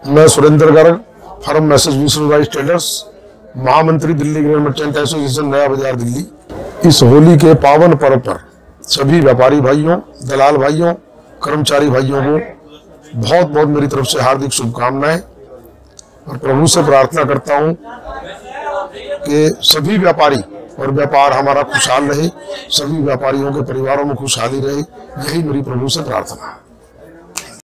मैं सुरेंद्र गर्ग, फर्म मैसेज विश्वराज ट्रेडर्स, महामंत्री दिल्ली ग्रेन मर्चेंट एसोसिएशन नया बाजार दिल्ली। इस होली के पावन पर्व पर सभी व्यापारी भाइयों, दलाल भाइयों, कर्मचारी भाइयों को बहुत बहुत मेरी तरफ से हार्दिक शुभकामनाएं और प्रभु से प्रार्थना करता हूं कि सभी व्यापारी और व्यापार हमारा खुशहाल रहे, सभी व्यापारियों के परिवारों में खुशहाली रहे, यही मेरी प्रभु से प्रार्थना है।